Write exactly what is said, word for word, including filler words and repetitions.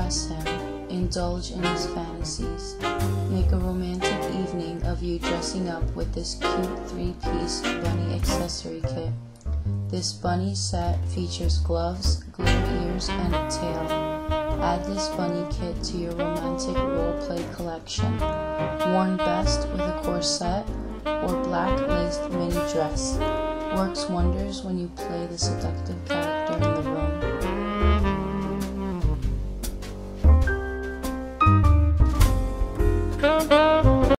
Impress him. Indulge in his fantasies. Make a romantic evening of you dressing up with this cute three-piece bunny accessory kit. This bunny set features gloves, glitter ears, and a tail. Add this bunny kit to your romantic role-play collection. Worn best with a corset or black laced mini dress. Works wonders when you play the seductive character in the room.